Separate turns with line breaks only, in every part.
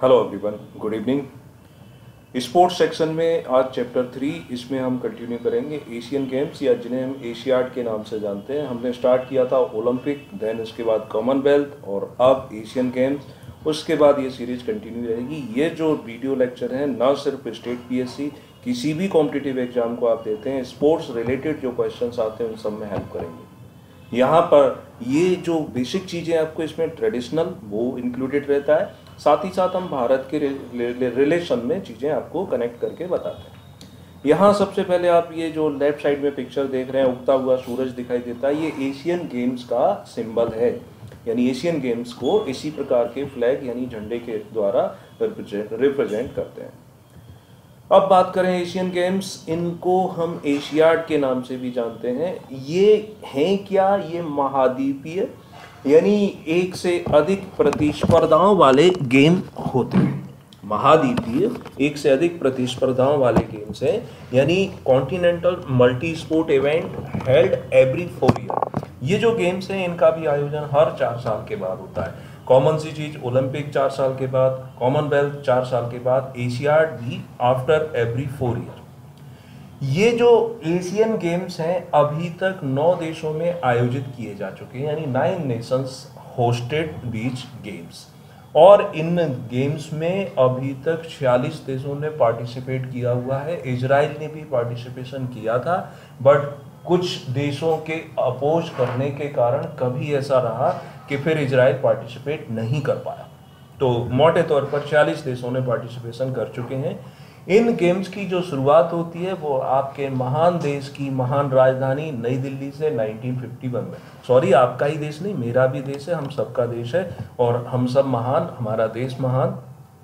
Hello everyone, good evening. Sports section में आज chapter 3 इसमें हम कंटिन्यू करेंगे एशियन गेम्स या जिन्हें हम एशियाड के नाम से जानते हैं। हमने स्टार्ट किया था ओलंपिक, देन उसके बाद कॉमनवेल्थ और अब एशियन गेम्स। उसके बाद ये सीरीज कंटिन्यू रहेगी। ये जो वीडियो लेक्चर हैं ना सिर्फ स्टेट पीएससी, किसी भी कॉम्पिटिटिव एग्जाम को आप देते हैं, स्पोर्ट्स रिलेटेड जो क्वेश्चंस आते हैं उन सब में हेल्प करेंगे। यहाँ पर ये जो बेसिक चीज़ें आपको इसमें ट्रेडिशनल वो इंक्लूडेड रहता है, साथ ही साथ हम भारत के रिलेशन में चीज़ें आपको कनेक्ट करके बताते हैं। यहाँ सबसे पहले आप ये जो लेफ्ट साइड में पिक्चर देख रहे हैं, उगता हुआ सूरज दिखाई देता है, ये एशियन गेम्स का सिंबल है। यानी एशियन गेम्स को इसी प्रकार के फ्लैग यानी झंडे के द्वारा रिप्रेजेंट करते हैं। अब बात करें एशियन गेम्स, इनको हम एशियाड के नाम से भी जानते हैं। ये हैं क्या? ये महाद्वीपीय यानी एक से अधिक प्रतिस्पर्धाओं वाले गेम होते हैं। महाद्वीपीय एक से अधिक प्रतिस्पर्धाओं वाले गेम्स हैं, यानी continental multi sport event held every 4 year. ये जो गेम्स हैं इनका भी आयोजन हर 4 साल के बाद होता है। कॉमन सी चीज, ओलंपिक 4 साल के बाद, कॉमनवेल्थ 4 साल के बाद, एशियाड भी आफ्टर एवरी 4 ईयर। ये जो एशियन गेम्स हैं अभी तक 9 देशों में आयोजित किए जा चुके हैं, यानी 9 नेशंस होस्टेड दीज गेम्स। और इन गेम्स में अभी तक 46 देशों ने पार्टिसिपेट किया हुआ है। इजराइल ने भी पार्टिसिपेशन किया था, बट कुछ देशों के अपोज करने के कारण कभी ऐसा रहा कि फिर इजराइल पार्टिसिपेट नहीं कर पाया। तो मोटे तौर पर 46 देशों ने पार्टिसिपेशन कर चुके हैं। इन गेम्स की जो शुरुआत होती है वो आपके महान देश की महान राजधानी नई दिल्ली से 1951 में। सॉरी, आपका ही देश नहीं, मेरा भी देश है, हम सबका देश है और हम सब महान, हमारा देश महान।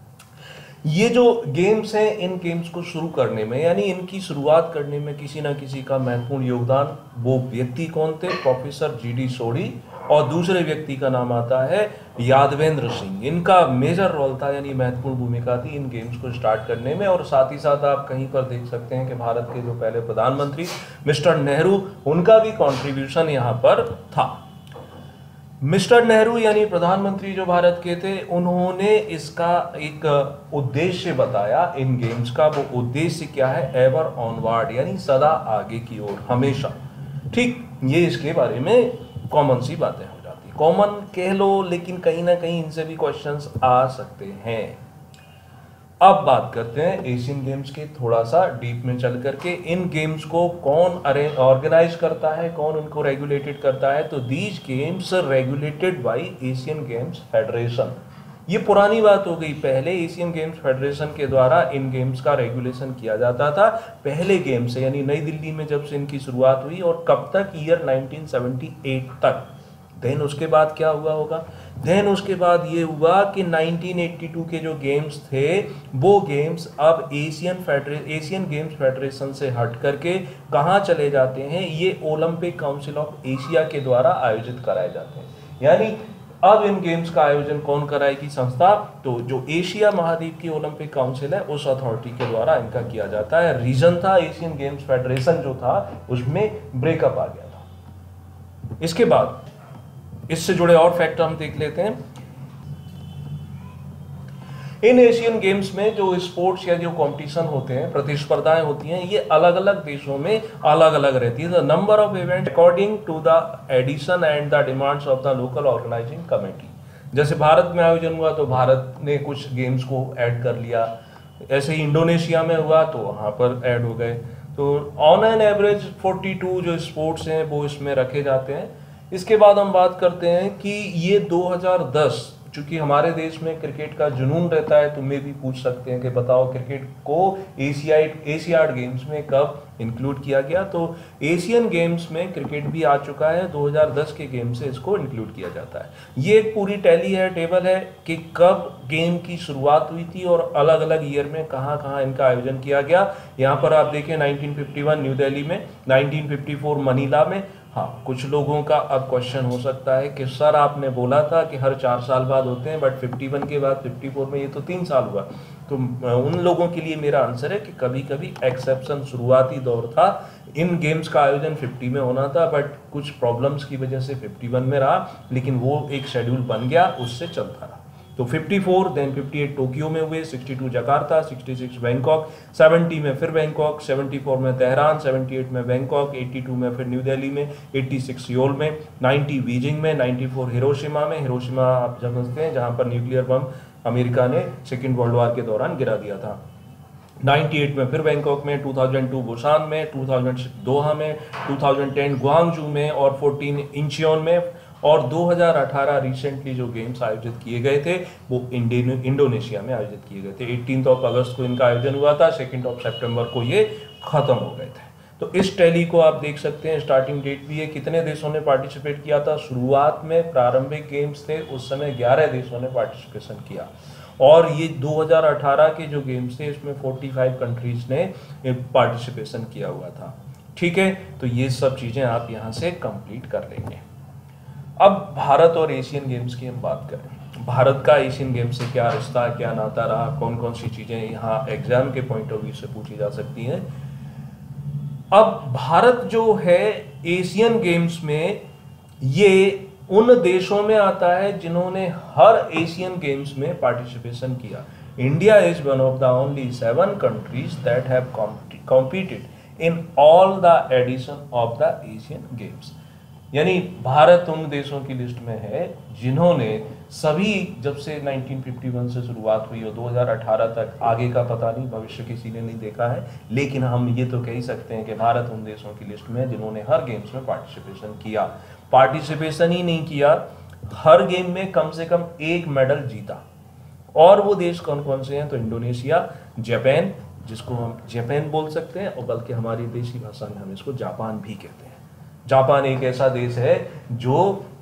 ये जो गेम्स हैं, इन गेम्स को शुरू करने में यानी इनकी शुरुआत करने में किसी ना किसी का महत्वपूर्ण योगदान, वो व्यक्ति कौन थे? Professor GD Sodhi. और दूसरे व्यक्ति का नाम आता है यादवेंद्र सिंह। इनका मेजर रोल था, यानी महत्वपूर्ण भूमिका थी इन गेम्स को स्टार्ट करने में। और साथ ही साथ आप कहीं पर देख सकते हैं कि भारत के जो पहले प्रधानमंत्री मिस्टर नेहरू, उनका भी कंट्रीब्यूशन यहाँ पर था। मिस्टर नेहरू यानी प्रधानमंत्री जो भारत के थे, उन्होंने इसका एक उद्देश्य बताया इन गेम्स का। वो उद्देश्य क्या है? एवर ऑनवर्ड, यानी सदा आगे की ओर, हमेशा। ठीक, ये इसके बारे में कॉमन सी बातें हो जाती है। कॉमन कह लो, लेकिन कहीं ना कहीं इनसे भी क्वेश्चंस आ सकते हैं। अब बात करते हैं एशियन गेम्स के थोड़ा सा डीप में चल करके। इन गेम्स को कौन ऑर्गेनाइज करता है, कौन इनको रेगुलेटेड करता है? तो these games regulated by Asian Games Federation. ये पुरानी बात हो गई, पहले एशियन गेम्स फेडरेशन के द्वारा इन गेम्स का रेगुलेशन किया जाता था। पहले गेम्स यानी नई दिल्ली में जब से इनकी शुरुआत हुई, और कब तक? ईयर 1978 तक। देन उसके बाद क्या हुआ होगा? देन उसके बाद ये हुआ कि 1982 के जो गेम्स थे, वो गेम्स अब एशियन गेम्स फेडरेशन से हट करके कहाँ चले जाते हैं? ये ओलंपिक काउंसिल ऑफ एशिया के द्वारा आयोजित कराए जाते हैं। यानी अब इन गेम्स का आयोजन कौन कराएगी संस्था? तो जो एशिया महाद्वीप की ओलंपिक काउंसिल है, उस अथॉरिटी के द्वारा इनका किया जाता है। रीजन था एशियन गेम्स फेडरेशन जो था उसमें ब्रेकअप आ गया था। इसके बाद इससे जुड़े और फैक्टर हम देख लेते हैं। इन एशियन गेम्स में जो स्पोर्ट्स या जो कंपटीशन होते हैं, प्रतिस्पर्धाएं होती हैं, ये अलग अलग देशों में अलग अलग रहती है। The number of event according to the edition and the demands of the local organising committee. जैसे भारत में आयोजन हुआ तो भारत ने कुछ गेम्स को ऐड कर लिया, ऐसे ही इंडोनेशिया में हुआ तो वहाँ पर ऐड हो गए। तो ऑन एन एवरेज 42 जो स्पोर्ट्स हैं वो इसमें रखे जाते हैं। इसके बाद हम बात करते हैं कि ये 2010, चूंकि हमारे देश में क्रिकेट का जुनून रहता है, तो मैं भी पूछ सकते हैं कि बताओ क्रिकेट को एशियाड गेम्स में कब इंक्लूड किया गया? तो एशियन गेम्स में क्रिकेट भी आ चुका है, 2010 के गेम से इसको इंक्लूड किया जाता है। ये एक पूरी टैली है, टेबल है कि कब गेम की शुरुआत हुई थी और अलग अलग ईयर में कहाँ कहाँ इनका आयोजन किया गया। यहाँ पर आप देखें 1951 न्यू दिल्ली में, 1954 मनीला में। हाँ, कुछ लोगों का अब क्वेश्चन हो सकता है कि सर आपने बोला था कि हर 4 साल बाद होते हैं, बट 51 के बाद 54 में ये तो 3 साल हुआ। तो उन लोगों के लिए मेरा आंसर है कि कभी कभी एक्सेप्शन, शुरुआती दौर था, इन गेम्स का आयोजन 50 में होना था, बट कुछ प्रॉब्लम्स की वजह से 51 में रहा, लेकिन वो एक शेड्यूल बन गया, उससे चलता रहा। तो 54, देन 58 टोक्यो में हुए, 62 जकार्ता, 66 बैंकॉक, 70 में फिर बैंकॉक, 74 में तेहरान, 78 में बैंकॉक, 82 में फिर न्यू दिल्ली में, 86 सियोल में, 90 बीजिंग में, 94 हिरोशिमा में, हिरोशिमा आप समझते हैं जहां पर न्यूक्लियर बम अमेरिका ने सेकेंड वर्ल्ड वॉर के दौरान गिरा दिया था, 98 में फिर बैंकॉक में, 2002 बुसान में, 2006 दोहा में, 2010 ग्वांगजू में और 14 इंचियोन में, और 2018 रिसेंटली जो गेम्स आयोजित किए गए थे वो इंडोनेशिया में आयोजित किए गए थे। 18 अगस्त को इनका आयोजन हुआ था, 2 सितंबर को ये खत्म हो गए थे। तो इस टैली को आप देख सकते हैं, स्टार्टिंग डेट भी है, कितने देशों ने पार्टिसिपेट किया था। शुरुआत में प्रारंभिक गेम्स थे उस समय 11 देशों ने पार्टिसिपेशन किया, और ये 2018 के जो गेम्स थे इसमें 45 कंट्रीज ने पार्टिसिपेशन किया हुआ था। ठीक है, तो ये सब चीजें आप यहाँ से कंप्लीट कर लेंगे। अब भारत और एशियन गेम्स की हम बात करें, भारत का एशियन गेम्स से क्या रिश्ता, क्या नाता रहा, कौन कौन सी चीजें यहाँ एग्जाम के पॉइंट ऑफ व्यू से पूछी जा सकती हैं। अब भारत जो है एशियन गेम्स में ये उन देशों में आता है जिन्होंने हर एशियन गेम्स में पार्टिसिपेशन किया। India is one of the only 7 countries that have competed in all the edition of the Asian Games. यानी भारत उन देशों की लिस्ट में है जिन्होंने सभी, जब से 1951 से शुरुआत हुई और 2018 तक, आगे का पता नहीं, भविष्य किसी ने नहीं देखा है, लेकिन हम ये तो कह ही सकते हैं कि भारत उन देशों की लिस्ट में है जिन्होंने हर गेम्स में पार्टिसिपेशन किया। पार्टिसिपेशन ही नहीं किया, हर गेम में कम से कम एक मेडल जीता। और वो देश कौन कौन से हैं, तो इंडोनेशिया, जापान, जिसको हम जापान बोल सकते हैं, और बल्कि हमारी देशी भाषा में हम इसको जापान भी कहते हैं। जापान एक ऐसा देश है जो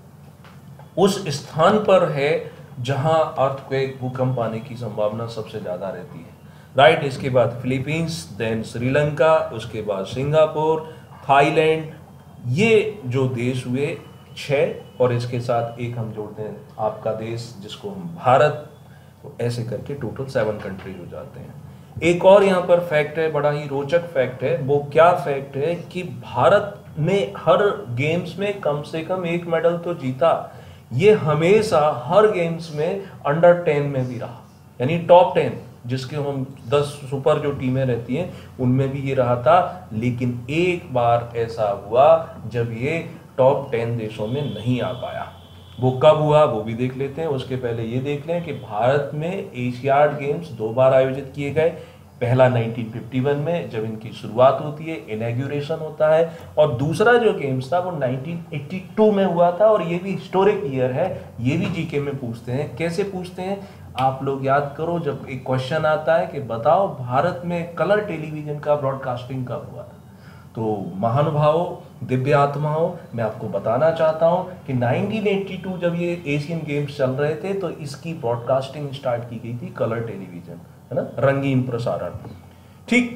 उस स्थान पर है जहां अर्थक्वेक, भूकंप आने की संभावना सबसे ज्यादा रहती है। राइट, इसके बाद फिलीपींस, देन श्रीलंका, उसके बाद सिंगापुर, थाईलैंड, ये जो देश हुए 6, और इसके साथ एक हम जोड़ते हैं आपका देश जिसको हम भारत, तो ऐसे करके टोटल 7 कंट्रीज हो जाते हैं। एक और यहाँ पर फैक्ट है, बड़ा ही रोचक फैक्ट है। वो क्या फैक्ट है कि भारत ने हर गेम्स में कम से कम एक मेडल तो जीता। ये हमेशा हर गेम्स में अंडर 10 में भी रहा, यानी टॉप 10 जिसके हम 10 सुपर जो टीमें रहती हैं उनमें भी ये रहा था। लेकिन एक बार ऐसा हुआ जब ये टॉप 10 देशों में नहीं आ पाया। वो कब हुआ वो भी देख लेते हैं। उसके पहले ये देख लें कि भारत में एशियाड गेम्स 2 बार आयोजित किए गए। पहला 1951 में जब इनकी शुरुआत होती है, इनॉग्रेशन होता है, और दूसरा जो गेम्स था वो 1982 में हुआ था। और ये भी हिस्टोरिक ईयर है, ये भी जीके में पूछते हैं। कैसे पूछते हैं आप लोग याद करो, जब एक क्वेश्चन आता है कि बताओ भारत में कलर टेलीविजन का ब्रॉडकास्टिंग कब हुआ था, तो महानुभावों, दिव्य आत्माओं, मैं आपको बताना चाहता हूं कि 1982 जब ये एशियन गेम्स चल रहे थे तो इसकी ब्रॉडकास्टिंग स्टार्ट की गई थी कलर टेलीविजन, है ना, रंगीन प्रसारण। ठीक,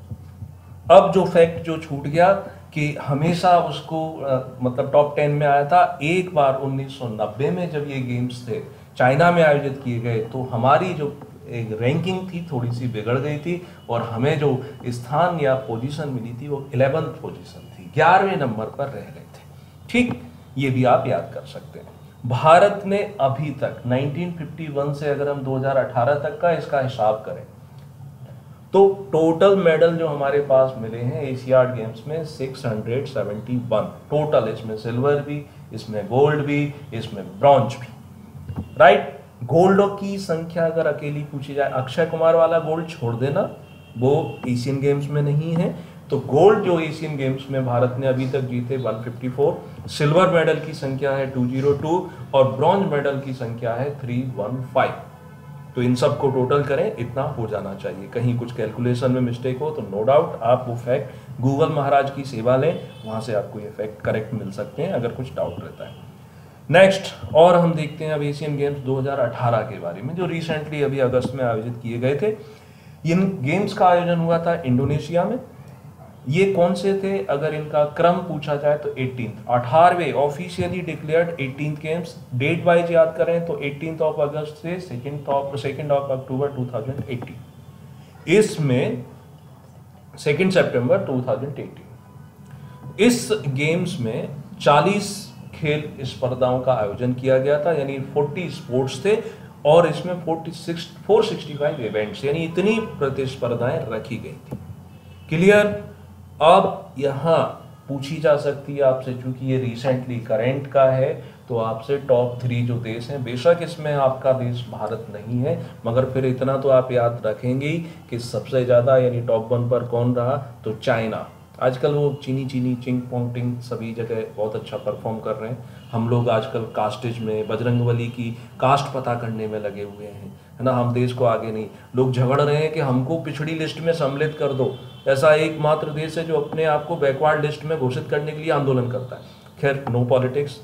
अब जो फैक्ट जो छूट गया कि हमेशा उसको मतलब टॉप 10 में आया था। एक बार 1990 में जब ये गेम्स थे चाइना में आयोजित किए गए तो हमारी जो एक रैंकिंग थी थोड़ी सी बिगड़ गई थी, और हमें जो स्थान या पोजीशन मिली थी वो 11th पोजीशन थी, 11वें नंबर पर रह गए थे। ठीक, ये भी आप याद कर सकते हैं। भारत ने अभी तक 1951 से अगर हम 2018 तक का इसका हिसाब करें तो टोटल मेडल जो हमारे पास मिले हैं एशियाड गेम्स में 671 टोटल। इसमें सिल्वर भी, इसमें गोल्ड भी, इसमें ब्रॉन्ज भी। राइट, गोल्ड की संख्या अगर अकेली पूछी जाए, अक्षय कुमार वाला गोल्ड छोड़ देना, वो एशियन गेम्स में नहीं है। तो गोल्ड जो एशियन गेम्स में भारत ने अभी तक जीते 154, सिल्वर मेडल की संख्या है 202 और ब्रॉन्ज मेडल की संख्या है 315। तो इन सब को टोटल करें, इतना हो जाना चाहिए। कहीं कुछ कैलकुलेशन में मिस्टेक हो तो नो डाउट आप वो फैक्ट गूगल महाराज की सेवा लें, वहां से आपको ये फैक्ट करेक्ट मिल सकते हैं अगर कुछ डाउट रहता है। नेक्स्ट, और हम देखते हैं अब एशियन गेम्स 2018 के बारे में, जो रिसेंटली अभी अगस्त में आयोजित किए गए थे। इन गेम्स का आयोजन हुआ था इंडोनेशिया में। ये कौन से थे, अगर इनका क्रम पूछा जाए तो 18वें officially declared 18th games. Date wise याद करें तो 18 अगस्त से 2 अक्टूबर 2018। इसमें 2 सितंबर 2018 इस गेम्स में 40 खेल स्पर्धाओं का आयोजन किया गया था, यानी 40 स्पोर्ट्स थे और इसमें 465 इवेंट्स यानी इतनी प्रतिस्पर्धाएं रखी गई थी। क्लियर। अब यहाँ पूछी जा सकती है आपसे, चूंकि ये रिसेंटली करेंट का है, तो आपसे टॉप 3 जो देश हैं, बेशक इसमें आपका देश भारत नहीं है, मगर फिर इतना तो आप याद रखेंगे ही कि सबसे ज़्यादा यानी टॉप 1 पर कौन रहा, तो चाइना। आजकल वो चीनी चिंग पोंग सभी जगह बहुत अच्छा परफॉर्म कर रहे हैं। हम लोग आजकल कास्टेज में बजरंगबली की कास्ट पता करने में लगे हुए हैं, है ना। हम देश को आगे नहीं, लोग झगड़ रहे हैं कि हमको पिछड़ी लिस्ट में सम्मिलित कर दो। ऐसा एकमात्र देश है जो अपने आप को बैकवर्ड लिस्ट में घोषित करने के लिए आंदोलन करता है। खैर, नो पॉलिटिक्स।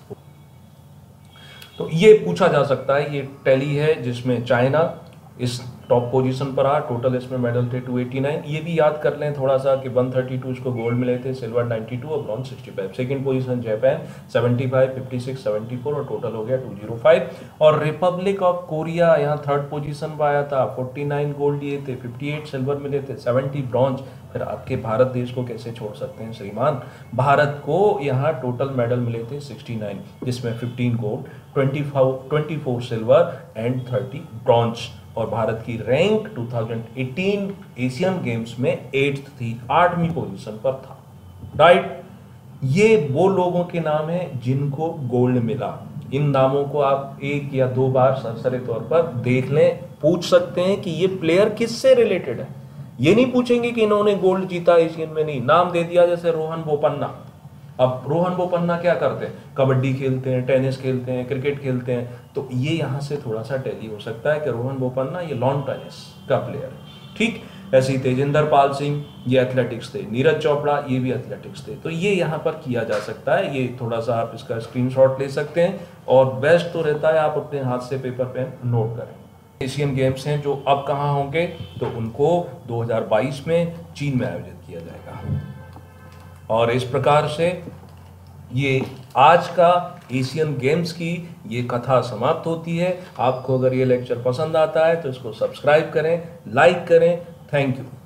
तो ये पूछा जा सकता है, ये टैली है जिसमें चाइना इस टॉप पोजीशन पर आ, टोटल इसमें मेडल थे 289। ये भी याद कर लें थोड़ा सा कि 132 इसको गोल्ड मिले थे, सिल्वर 92 और ब्रॉन्ज 65। सेकंड पोजीशन जापान 75, 56, 74 और टोटल हो गया 205। और रिपब्लिक ऑफ कोरिया यहाँ थर्ड पोजीशन पर आया था, 49 गोल्ड लिए थे, 58 सिल्वर मिले थे, 70 ब्रॉन्ज। फिर आपके भारत देश को कैसे छोड़ सकते हैं श्रीमान। भारत को यहाँ टोटल मेडल मिले थे 69, जिसमें 15 गोल्ड, 24 सिल्वर एंड 30 ब्रॉन्ज। और भारत की रैंक 2018 एशियन गेम्स में 8th थी, 8वीं पोजीशन पर था। राइट। ये वो लोगों के नाम हैं जिनको गोल्ड मिला। इन नामों को आप 1 या 2 बार सरसरी तौर पर देख लें। पूछ सकते हैं कि ये प्लेयर किससे रिलेटेड है, ये नहीं पूछेंगे कि इन्होंने गोल्ड जीता एशियन में, नहीं। नाम दे दिया जैसे रोहन बोपन्ना। अब रोहन बोपन्ना क्या करते हैं, कबड्डी खेलते हैं, टेनिस खेलते हैं, क्रिकेट खेलते हैं, तो ये यहाँ से थोड़ा सा टैली हो सकता है कि रोहन बोपन्ना ये लॉन टेनिस का प्लेयर है। ठीक, ऐसे ही तेजिंदर पाल सिंह ये एथलेटिक्स थे, नीरज चोपड़ा ये भी एथलेटिक्स थे। तो ये यहाँ पर किया जा सकता है, ये थोड़ा सा आप इसका स्क्रीनशॉट ले सकते हैं, और बेस्ट तो रहता है आप अपने हाथ से पेपर पेन नोट करें। एशियन गेम्स हैं जो अब कहाँ होंगे, तो उनको 2022 में चीन में आयोजित किया जाएगा। और इस प्रकार से ये आज का एशियन गेम्स की ये कथा समाप्त होती है। आपको अगर ये लेक्चर पसंद आता है तो इसको सब्सक्राइब करें, लाइक करें। Thank you.